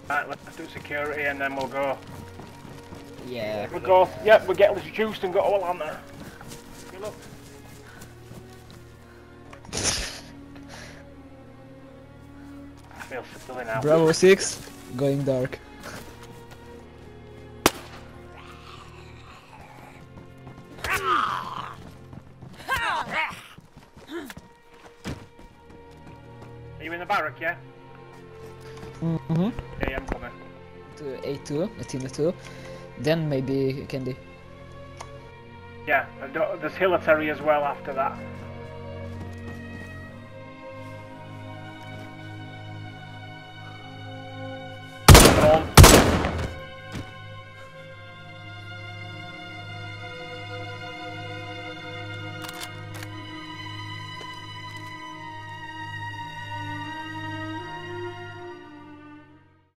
Right, let's do security and then we'll go. Yeah. We'll go. Yep, we'll get this juiced and go all on there. Good luck. I feel silly now. Bravo 6, going dark. Are you in the barrack, yeah? Mm-hmm. Yeah, I'm coming. To A2, Athena 2. Then maybe Candy. Yeah, there's Hilitary as well after that.